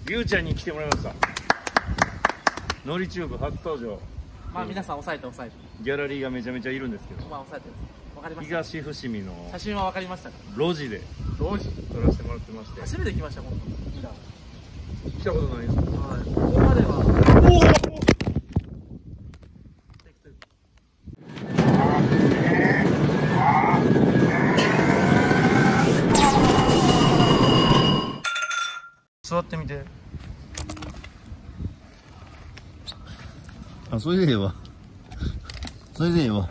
りゅうちゃんに来てもらいました。ノリチューブ初登場。 まあ皆さん押さえて押さえて。 ギャラリーがめちゃめちゃいるんですけど、 まあ押さえてです。わかりました。 東伏見の写真はわかりましたか。 路地でロジ。 撮らせてもらってまして。 初めて来ました本当に。 来たことないです。 はい。ここまでは。 座ってみて。あ、それでええわ。それでええわ。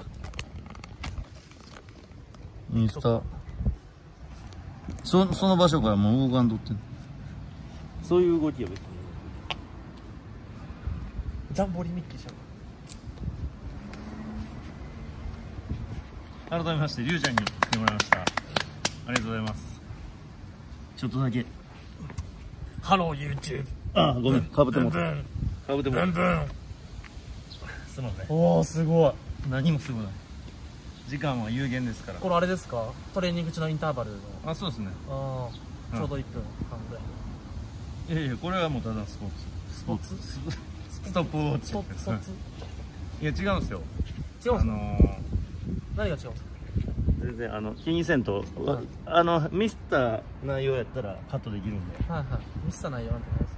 インスタ。その場所からもう動かんとってん。そういう動きは別に。 ジャンボリミッキーじゃん。 改めまして、りゅうちゃんに来てもらいました。ありがとうございます。ちょっとだけ。 ハロー YouTube。 あ、ごめん、かぶっても。 ブンかぶっても。 ブンブン。 すいません。 おおすごい。 何もすごない。時間は有限ですから。 これあれですか？トレーニング中のインターバルの。 あ、そうですね。 ああ、ちょうど1分半ぐらい。 いやいや、これはもうただスポーツ。 スポーツ？ ストップウォッチ。 スポーツ？ いや、違うんですよ。 違うんですか？何が違うんですか？ 全然気にせんと、ミスった内容やったらカットできるんで。 はいはい。ミスった内容なんてないです。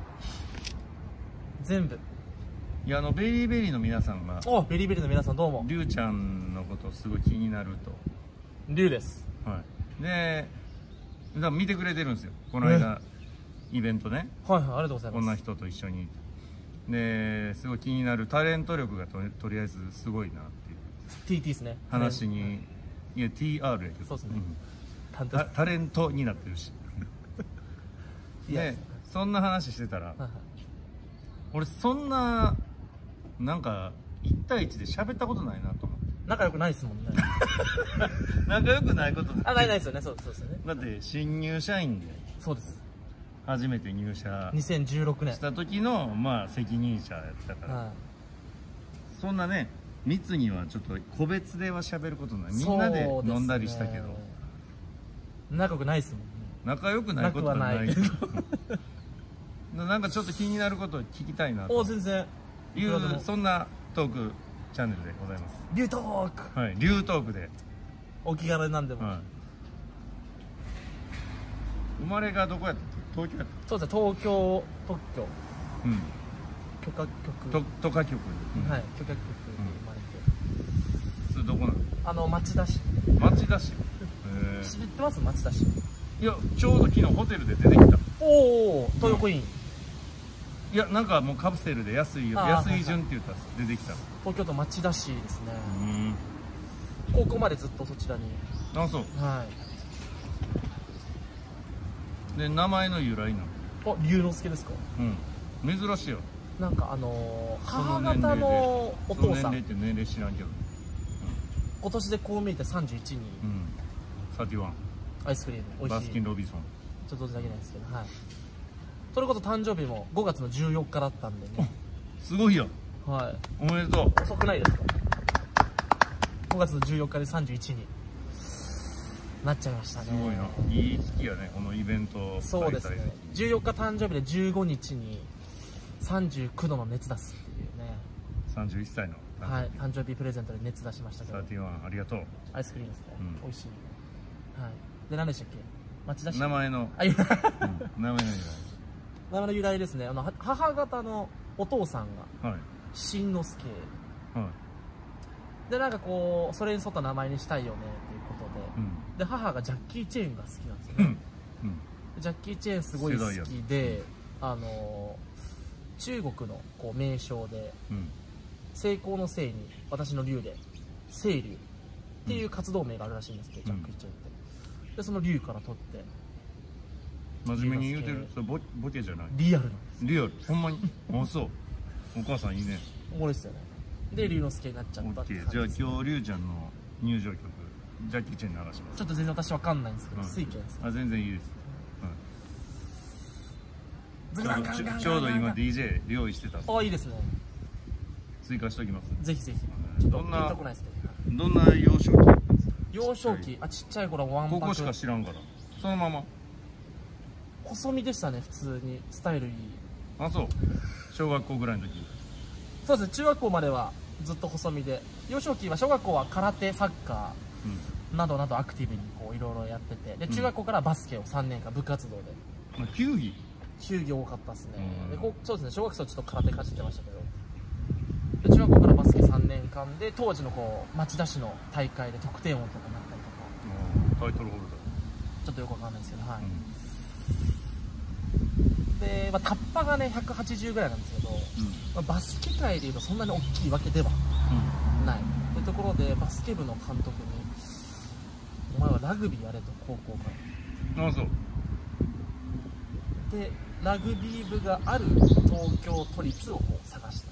全部。 いや、ベリーベリーの皆さんが、 お、ベリーベリーの皆さんどうも。 りゅうちゃんのことすごい気になるリュウです。 と。はい。で、だから見てくれてるんですよ。この間、イベントね。 はいはい、ありがとうございます。 こんな人と一緒に。で、すごい気になるタレント力がとりあえずすごいなっていう TT ですね。 話に、いや、TR やけど。 そうですね。 タレントになってるし。で、そんな話してたら、俺そんな、なんか、1対1で喋ったことないなと思って。 仲良くないですもんね。 仲良くないことないですよね。そうですよね。 だって新入社員でそうです。 初めて入社 2016年した時のまあ責任者やったから、そんなね密にはちょっと個別では喋ることない。みんなで飲んだりしたけど、 仲良くないですもんね。 仲良くないことはないけどなんかちょっと気になることを聞きたいなと全然いうそんなトークチャンネルでございます。 リュウトーク。 はい、リュウトークでお気軽なんでも。 生まれがどこやったっけ？東京やった。 そうですね、東京特許許可局許可局。 はい、許可局に生まれて。 それどこなの？ 町田市。 町田市。 知ってます？町田市。 いや、ちょうど昨日ホテルで出てきた。 おお、東横イン。 いや、なんかもうカプセルで安い順って言ったら出てきた。 東京都町田市ですね。高校までずっとそちらに。 あ、そう。 はい。 で、名前の由来なの？ 龍之介ですか？ うん。珍しいよ。 なんか母方のお父さん。 年齢って年齢知らんけど。 今年でこう見えて31に。 31。 アイスクリーム美味しい。 バスキンロビンソン。 ちょっとだけないですけど、はい。それこそ誕生日も5月の14日だったんでね。 すごいよ。 はい。 おめでとう。 遅くないですか？5月の14日で31になっちゃいましたね。 すごいな。いい月やね、このイベント。 そうですね。14日誕生日で15日に39度の熱出すっていうね。 31歳の。 はい。誕生日プレゼントで熱出しましたけど。 31、ありがとう。 アイスクリームですね。美味しい。はい。で、何でしたっけ？町田市。 名前の。名前の由来。 名前の由来ですね。母方のお父さんが新之助。で、なんかこうそれに沿った名前にしたいよねっていうことで、で母がジャッキー・チェーンが好きなんですよね。ジャッキー・チェーンすごい好きで、中国のこう名称で、成功のせいに私の龍で清龍っていう活動名があるらしいんですけど、ジャッキー・チェーンって。でその龍から取って真面目に言うてる。それボケじゃない。 リアルなんです。 リアル。ほんまに。あ、そう。お母さんいいね。 おもろいっすよね。で龍之介になっちゃったって感じ。 じゃあ今日りゅうちゃんの入場曲ジャッキー・チェン流します。 ちょっと全然私わかんないんですけど、水拳です。 あ、全然いいです。ちょうど今 DJ 用意してた。 あ、いいですね。 追加しておきます。 ぜひぜひ。 どんな幼少期？ 幼少期、ちっちゃい頃ワンパク。 ここしか知らんから。そのまま。 細身でしたね、普通にスタイルいい。 あ、そう。小学校ぐらいの時。 そうですね、中学校まではずっと細身で、幼少期は小学校は空手、サッカーなどなどアクティブにこういろいろやってて、で中学校からバスケを3年間部活動で。 球技多かったですね。でそうですね、小学生はちょっと空手かじってましたけど、で中学校からバスケ3年間で、当時のこう町田市の大会で得点王とかになったりとか、 タイトルホルダーちょっとよくわかんないですけど、はい。で、タッパがね180ぐらいなんですけど、バスケ界でいうとそんなに大きいわけではない、というところでバスケ部の監督に「お前はラグビーやれ」と、高校から。あ、そう。 でラグビー部がある東京都立をこう探した、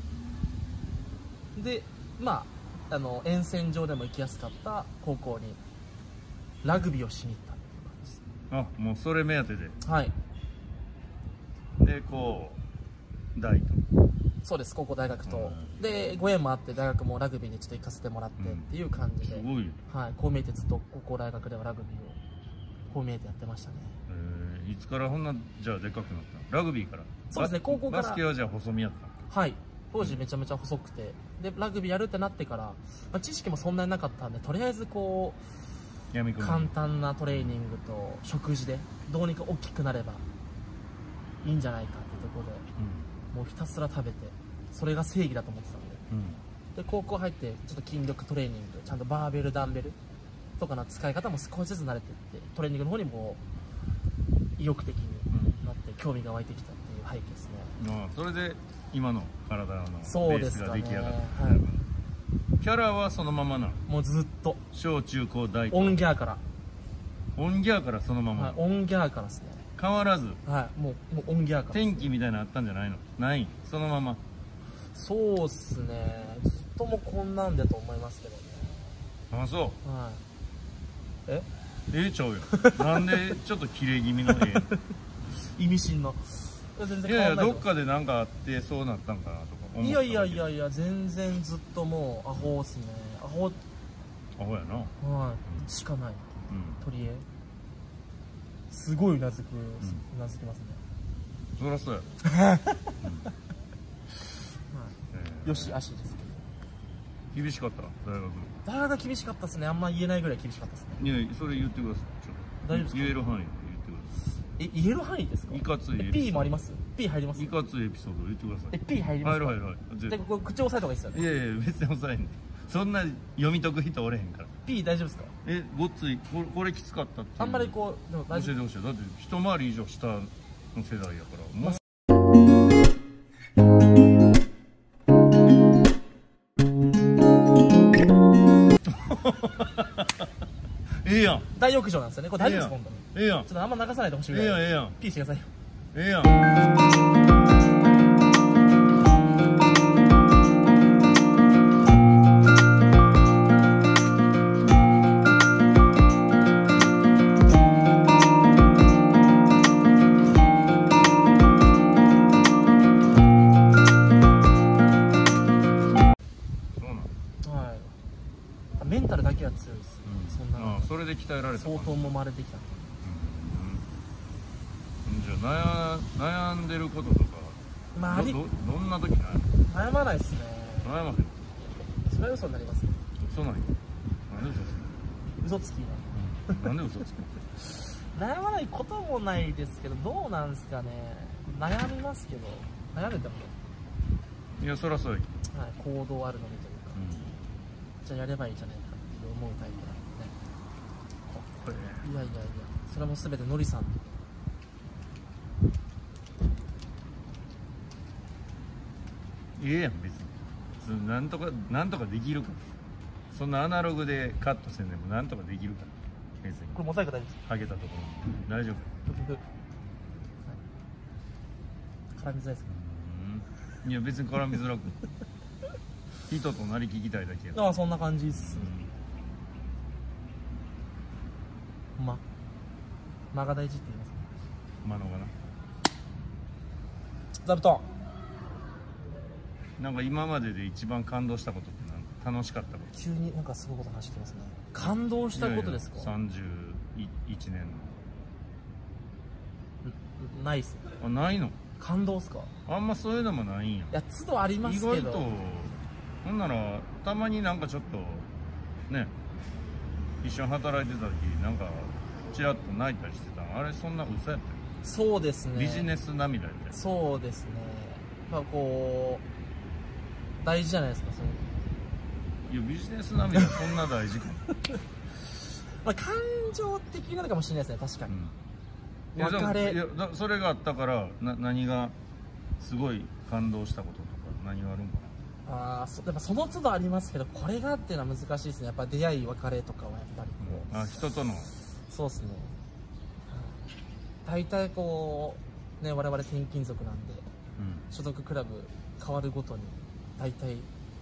で沿線上でも行きやすかった高校にラグビーをしに行ったっていう感じです。 あ、もうそれ目当てで。 はい。 でこう大と。 そうです、高校大学と、でご縁もあって大学もラグビーにちょっと行かせてもらってっていう感じで、 すごい。 はい、こう見えてずっと高校大学ではラグビーをこう見えてやってましたね。 いつからほんなじゃあでかくなったの？ラグビーから？ そうですね、高校から。 バスケはじゃあ細身やった？ はい、当時めちゃめちゃ細くて、でラグビーやるってなってから、知識もそんなになかったんで、とりあえずこう簡単なトレーニングと食事でどうにか大きくなればいいんじゃないかってところで、もうひたすら食べて、それが正義だと思ってたんで、で高校入ってちょっと筋力トレーニング、ちゃんとバーベルダンベルとかの使い方も少しずつ慣れていって、トレーニングの方にも意欲的になって興味が湧いてきたっていう背景ですね。 それで今の体のベースが出来上がった。キャラはそのままなの？ もうずっと小中高大とオンギャーから。 オンギャーからそのまま、 はい、オンギャーからですね。 変わらず。 はい、もうオンギャーから。 天気みたいなのあったんじゃないの？ない、そのまま。 そうっすね、ずっともこんなんだと思いますけどね。 あ、そう。 はい。 ちゃうよ。なんでちょっと切れ気味の意味深な。全然いやいや、どっかで何かあってそうなったんかなとか思った。 いやいやいやいや、全然ずっともうアホっすね。アホやな。 はい、しかない。取り柄すごいうなずきますね。 そりゃそうや。 よし、足ですけど。厳しかった？ 大学厳しかったですね。あんま言えないぐらい厳しかったですね。 いや、それ言ってください。 大丈夫ですか？ 言える範囲で言ってください。 言える範囲ですか？ いかついエピソード。 P もあります？ P 入ります？ いかついエピソード言ってください。 P 入りますか？ 入る。 で、これ口押さえた方がいいですよね。 いやいや、別に押さえんねん。そんな読み解く人おれへんから。 P 大丈夫ですか？ ごっついこれきつかったって。 あんまりこう、でも教えてほしい。だって一回り以上下の世代やから。もうやん。 大浴場なんですよね。これ大丈夫ですか？本当に。 やん。 ちょっとあんま流さないでほしいぐらい。 やん。 P してくださいよ。 やん。 メンタルだけは強いです。そんな。 それで鍛えられた。 相当もまれてきた。 じゃあ悩んでることとか。どんな時悩まないですね。 悩まへん。 それは嘘になります。 嘘なんや。なんで嘘つきな。なんで嘘つき？ 悩まないこともないですけど、どうなんですかね。悩みますけど、悩んでても。 いや、そらそうや。 はい、行動あるのみというか。じゃあやればいいじゃないかって思うタイプなんでね。いやいやいや、それも全てのりさん。 やん、別に。なんとかできるから。そんなアナログでカットせんでもなんとかできるから。別に。 これモザイク大丈夫ですか？ はげたところ。大丈夫。 絡みづらいですか？ いや、別に絡みづらく。人となり聞きたいだけや。 ああ、そんな感じっす。間が大事って言いますね。 間のがな。 座布団。 なんか今までで一番感動したことって何？楽しかったこと？ 急になんかすごいこと話してますね。感動したことですか？ 31年の。 ないっす。 あ、ないの？ 感動っすか？ あんまそういうのもないんや。 いや、都度ありますけど。 意外とほんならたまになんかちょっとね、一緒に働いてた時なんかちらっと泣いたりしてたん、あれそんな嘘やったよ。 そうですね。 ビジネス涙やったよ。 そうですね。まあこう大事じゃないですか、その。 いや、ビジネス涙そんな大事かも。 まあ感情的なのかもしれないですね、確かに。 別れ、いやそれがあったから何がすごい感動したこととか何があるんかな。 やっぱその都度ありますけど、これがっていうのは難しいですね。やっぱ出会い別れとかはやっぱりこう、 人との、 そうですね。大体こうね、我々転勤族なんで、所属クラブ変わるごとに大体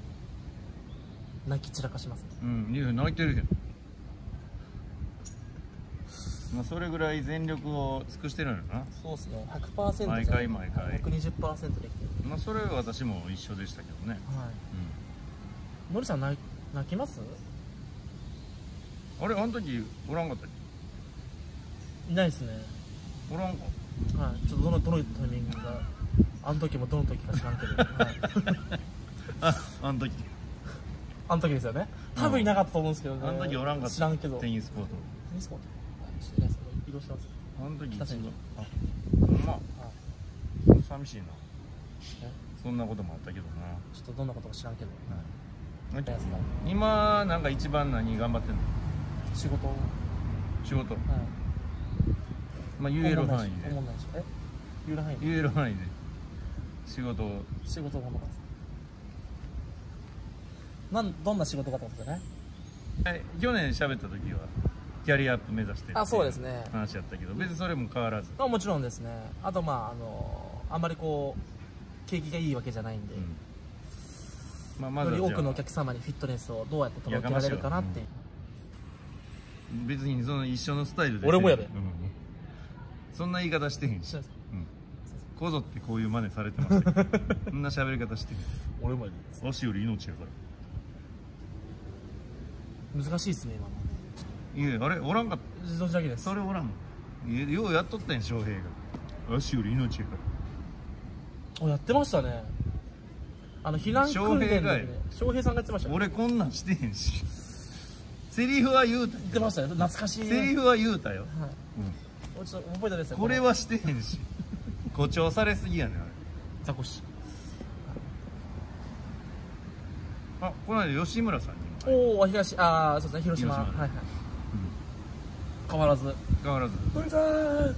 泣き散らかしますね。 いや泣いてるけど、まあそれぐらい全力を尽くしてるんやな。 そうですね。100% 毎回毎回 120% できてる。 まあそれは私も一緒でしたけどね。 はい。のりさん泣きます？ あれ、あの時おらんかったっけ？いないですね。 おらんか。 はい。ちょっとどのタイミングが、あの時もどの時か知らんけど。はい、 あの時。 あの時ですよね。多分いなかったと思うんですけどね。 あの時おらんかった。 知らんけど。 テニスコート。 テニスコート。ちょっとね、移動してます。 あの時北千住。 まあ、寂しいな。そんなこともあったけどな。 ちょっとどんなことか知らんけど。 今なんか一番何頑張ってんの？ 仕事。はい。 まあ言える範囲で。 言える範囲で。 言える範囲で。仕事を頑張ってます。どんな仕事かってことですよね。 去年喋った時はキャリアアップ目指してってそうですね。 話やったけど、別にそれも変わらず。 もちろんですね。あとまああんまりこう景気がいいわけじゃないんで、まずより多くのお客様にフィットネスをどうやって届けられるかなっていう。 別にその一緒のスタイルで。 俺もやで。 そんな言い方してへんし。こぞってこういう真似されてましたけど、そんな喋り方してへん。 俺もやで。 足より命やから。 難しいっすね今の。いや、あれおらんかった。 どっちだけです。 それおらん。ようやっとったんや、翔平が。足より命やから。 やってましたね。避難訓練で翔平さんがやってました。 俺こんなんしてへんし。セリフは言うた。 言ってましたね。懐かしい。 セリフは言うたよ。 ちょっと覚えたですよ。 これはしてへんし。誇張されすぎやねん、あれ。 ザコシ。 この間吉村さんにも。そうですね、広島。はいはい。変わらず。 のりさん。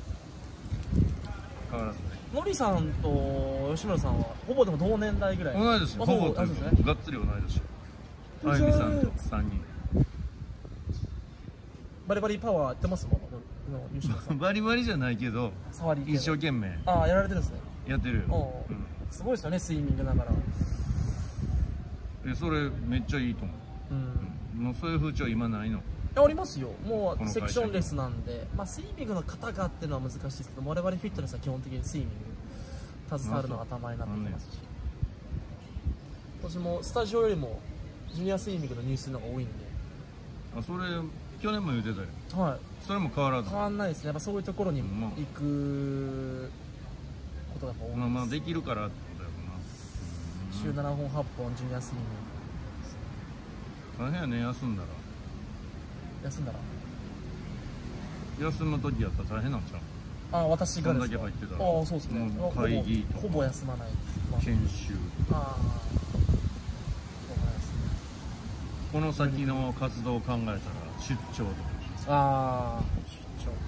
変わらずね。 のりさんと吉村さんはほぼでも同年代ぐらい。 同い年。ほぼというかがっつり同い年。あゆみさんと3人。 バリバリパワーやってますもん、吉村さん。 バリバリじゃないけど、一生懸命。 やられてるんですね。 やってるよ。 すごいですよね、スイミングながら。 それめっちゃいいと思う。もうそういう風潮今ないの？ ありますよ。もうセクションレスなんで、スイミングの方がっていうのは難しいですけど、我々フィットネスは基本的にスイミング携わるのが頭になってきますし、私もスタジオよりもジュニアスイミングの入水の方が多いんで。 それ去年も言ってたよ。 はい。 それも変わらず。 変わんないですね。やっぱそういうところに行くことが多いです。 まあできるからってことやもんな。 週7本8本ジュニアスイミング。大変やね、休んだら。休む時やったら大変なんちゃう？ 私がですか？ そんだけ入ってたら。 そうですね。 会議とかほぼ休まない。 研修。この先の活動を考えたら出張とか。 出張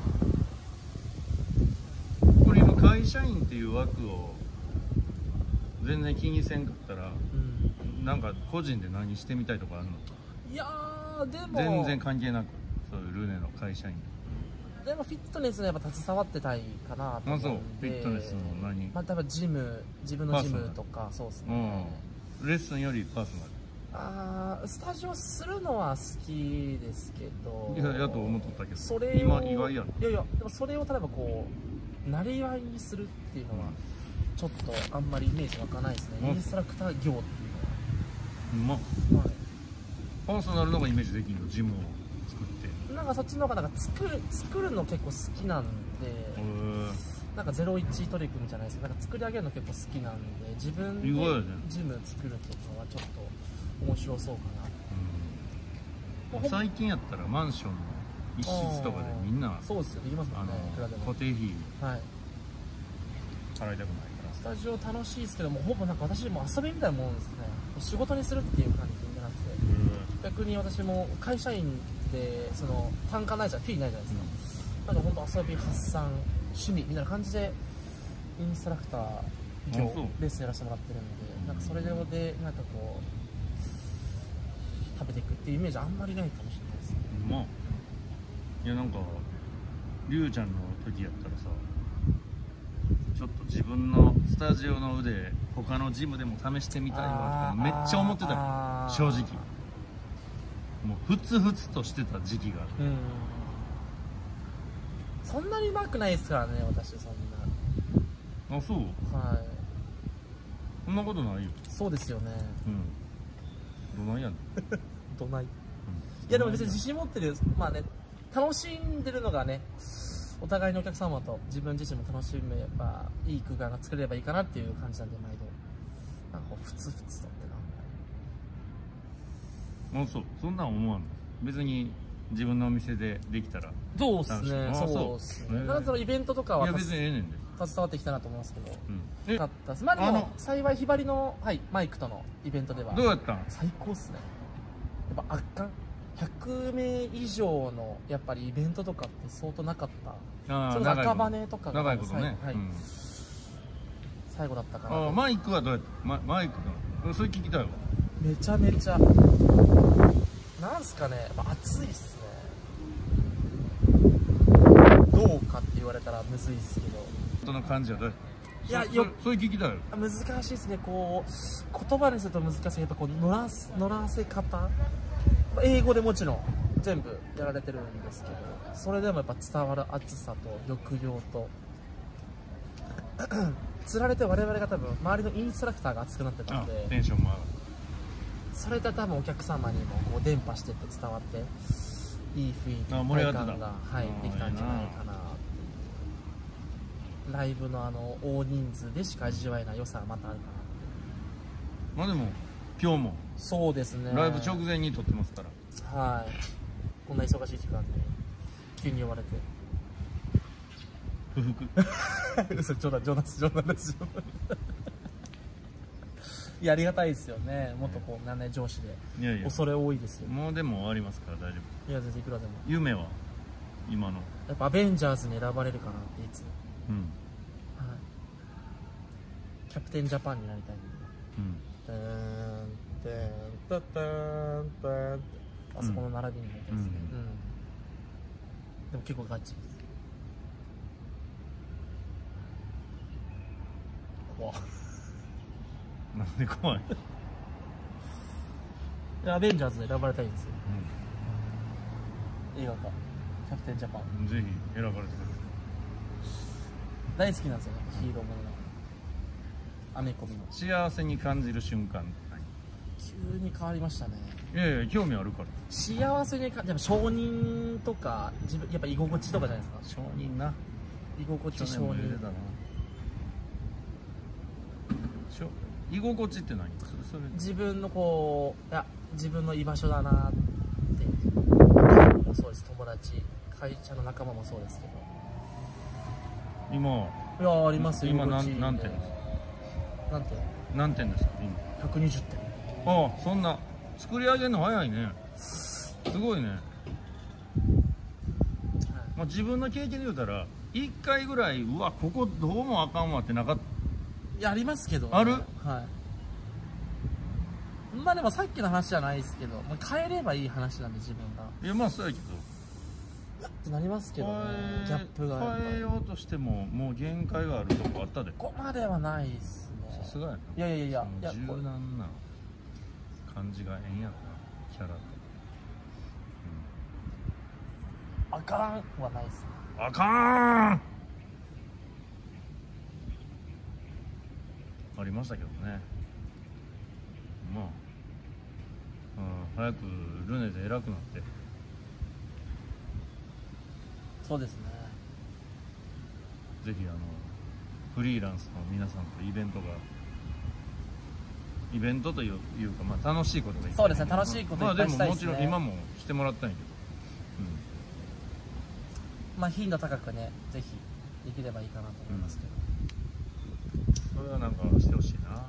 か。これ今会社員っていう枠を全然気にせんかったら、なんか個人で何してみたいとかあるの？ いやーでも全然関係なく、そういうルネの会社員でもフィットネスにやっぱ携わってたいかなと思うんで。 フィットネスの何？ 例えば自分のジムとか。そうですね。 レッスンよりパーソナル。 スタジオするのは好きですけど。 いやと思っとったけど、 それ今意外やろ。 でもそれを例えばこうなりわいにするっていうのはちょっとあんまりイメージ湧かないですね。インストラクター業っていうのは。 パーソナルの方がイメージできるの？ジムを作って。 なんかそっちの方が作るの結構好きなんで。 なんか01取り組みじゃないですか、なんか作り上げるの結構好きなんで、自分でジム作るとかはちょっと面白そうかな、 うん、最近やったらマンションの一室とかでみんなそうですよ、できますもんね、いくらでも固定費はい払いたくないから、 スタジオ楽しいですけども、ほぼなんか私も遊びみたいなもんですね、仕事にするっていう感じじゃなくて、逆に私も会社員でその単価ないじゃん、フィーないじゃないですか、なんか本当遊び発散趣味みたいな感じでインストラクター業レッスンやらせてもらってるんで、なんかそれでなんかこう食べていくっていうイメージあんまりないかもしれないですね。 まあいやなんかりゅうちゃんの時やったらさ、ちょっと自分のスタジオの腕他のジムでも試してみたいわとかめっちゃ思ってたよ、正直もうふつふつとしてた時期があって、 そんなにうまくないですからね、私そんな。 あ、そう？ はい。 そんなことないよ。 そうですよね。 どないやねん。 どない。いやでも別に自信持ってる、まあね、楽しんでるのがね、お互いのお客様と自分自身も楽しめばいい空間が作れればいいかなっていう感じなんで、毎度なんかこうふつふつとってあ、そう、そんなん思わんの。別に自分のお店でできたら。 そうっすね。そうっすね。なんかそのイベントとかは別にええねんで携わってきたなと思いますけど、かったです。まあでも幸いひばりの、はい、マイクとのイベントではどうやったん？ 最高っすね。やっぱ圧巻。100名以上のやっぱりイベントとかって相当なかった。その赤羽とかが長いことね、 最後だったかな。 マイクはどうやった？マイクのそれ聞きたいわ。 めちゃめちゃなんすかね、やっぱ熱いっすね。どうかって言われたらむずいっすけど、 その感じはどうやった？いや、それ聞きたいよ。 難しいですね。こう言葉にすると難しい。やっぱこう乗らせ方、英語でもちろん全部やられてるんですけど、それでもやっぱ伝わる熱さと抑揚とつられて我々が多分周りのインストラクターが熱くなってたので、 テンションも上がる。 それで多分お客様にもこう伝播してって伝わっていい雰囲気体感が、はい、できたんじゃないかなっていう。ライブの大人数でしか味わえない良さがまたあるかな。まあでも今日もそうですね、 ライブ直前に撮ってますから、 はい、こんな忙しい時間で急に呼ばれて不服嘘、冗談ですいや、ありがたいですよね。もっとこうね、上司で恐れ多いですよ。 もうでも終わりますから大丈夫。 いや、全然いくらでも。 夢は今のやっぱアベンジャーズに選ばれるかなっていつも、はい、キャプテンジャパンになりたいんで、タンタンタンってあそこの並びになりたいですね。でも結構ガチです。怖っなんで怖いアベンジャーズで選ばれたいんですよ、映画化キャプテンジャパンぜひ選ばれてください。 大好きなんですよね、ヒーローものが。アメコミの幸せに感じる瞬間。 急に変わりましたね。 いやいや、興味あるから。 幸せに感じる、承認とか自分やっぱ居心地とかじゃないですか。 承認な、 居心地、承認。 居心地って何？それ自分のこう、いや、自分の居場所だなっていう。もそうです、友達、会社の仲間もそうですけど。 今、 いや、ありますよ。 今何点ですか？何点ですか今 ？120点。 ああ、そんな作り上げるの早いね。すごいね。まあ自分の経験で言うたら1回ぐらい、うわ、ここどうもあかんわってなかった？ いや、ありますけど、ね、 ある？ はい。まあでもさっきの話じゃないですけど、まあ、変えればいい話なんで自分が。 いや、まあそうやけどってなりますけどね、ギャップが変えようとしてももう限界があるとこあったで。 ここまではないっすね。 さすがやな。 いや柔軟な感じがええんやろな、キャラと。 あかんはないっすね。 あかんありましたけどね。まあ、早くルネで偉くなって。 そうですね。 ぜひフリーランスの皆さんとイベントというか、まあ、楽しいことがいい。 そうですね、楽しいこといっぱいしたいですね。 まあでももちろん今もしてもらったんやけど、 まあ頻度高くね、ぜひできればいいかなと思いますけど、 それはなんかしてほしいな。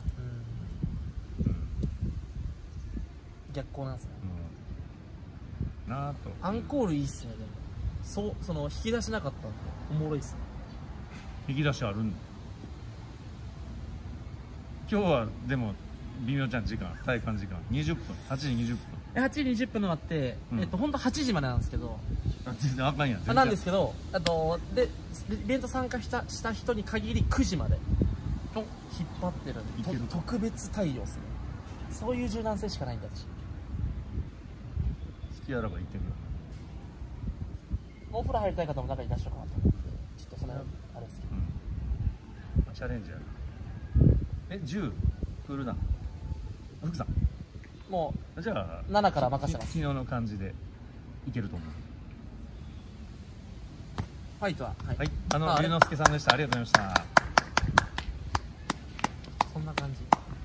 逆光なんですね。 なあと。 アンコールいいっすね。でもその引き出しなかったんでおもろいっすね。 引き出しあるんだ。今日はでも微妙ちゃん時間、体感時間20分、8時20分。 8時20分のがあって、本当8時までなんですけど。 全然あかんやん。 なんですけど、でイベント参加した人に限り9時まで引っ張ってるんで、特別対応ですね。そういう柔軟性しかないんだ私。 好きやらば行ってみよお風呂入りたい方も中に出しようかなと思って、ちょっとそのあれですけど。チャレンジやる。10クールダウン。福さん。 もうじゃあ 7から任せます。 昨日の感じでいけると思う。 ファイトははい。龍之介さんでした。ありがとうございました。 そんな感じ。